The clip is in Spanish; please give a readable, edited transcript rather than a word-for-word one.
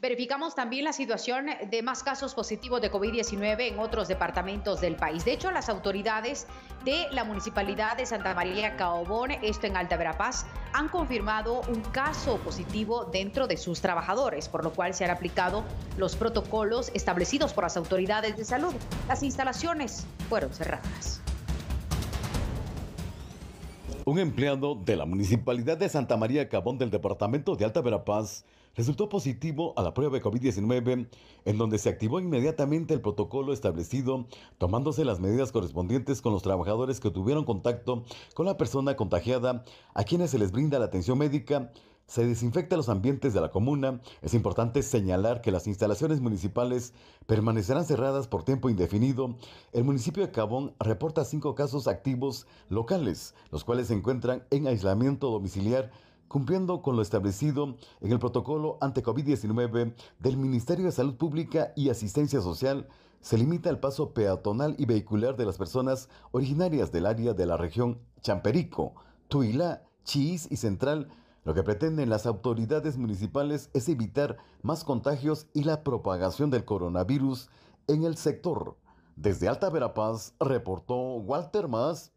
Verificamos también la situación de más casos positivos de COVID-19 en otros departamentos del país. De hecho, las autoridades de la Municipalidad de Santa María Caobón, esto en Alta Verapaz, han confirmado un caso positivo dentro de sus trabajadores, por lo cual se han aplicado los protocolos establecidos por las autoridades de salud. Las instalaciones fueron cerradas. Un empleado de la Municipalidad de Santa María Cabón del departamento de Alta Verapaz resultó positivo a la prueba de COVID-19, en donde se activó inmediatamente el protocolo establecido, tomándose las medidas correspondientes con los trabajadores que tuvieron contacto con la persona contagiada, a quienes se les brinda la atención médica. Se desinfecta los ambientes de la comuna. Es importante señalar que las instalaciones municipales permanecerán cerradas por tiempo indefinido. El municipio de Cabón reporta 5 casos activos locales, los cuales se encuentran en aislamiento domiciliar, cumpliendo con lo establecido en el protocolo ante COVID-19 del Ministerio de Salud Pública y Asistencia Social. Se limita el paso peatonal y vehicular de las personas originarias del área de la región Champerico, Tuilá, Chiís y Central. Lo que pretenden las autoridades municipales es evitar más contagios y la propagación del coronavirus en el sector. Desde Alta Verapaz, reportó Walter Mas.